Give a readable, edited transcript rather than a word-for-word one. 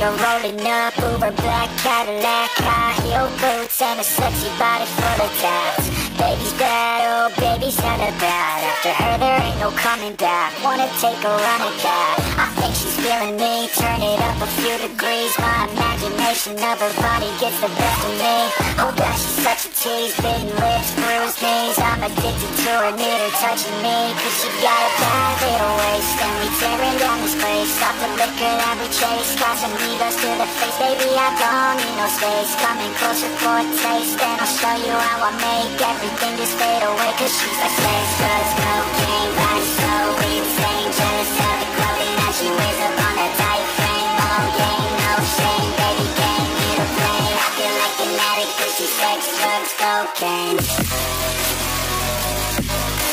her rolling up, Uber black Cadillac, high heel boots, and a sexy body full of tats. Baby's bad, oh baby's hella bad. After her there ain't no coming back. Wanna take a run at that? I think she's feeling me. Turn it up a few degrees. My imagination of her body gets the best of me. Oh gosh, she's such a tease. Bitten lips, bruised knees. I'm addicted to her, need her touching me. Cause she got a bad little waist, and we tearing down this place. Stop the liquor that we chase, Casamigos to the face. Baby, I don't need no space. Coming closer for a taste, and I'll show you how I make everything just fade away. Cause she's like space, drugs, cocaine, body so insane. Jealous of the clothing that she wears up on that tight frame. Oh yeah, no shame, baby, came here to play. I feel like an addict cause she's sex, drugs, cocaine.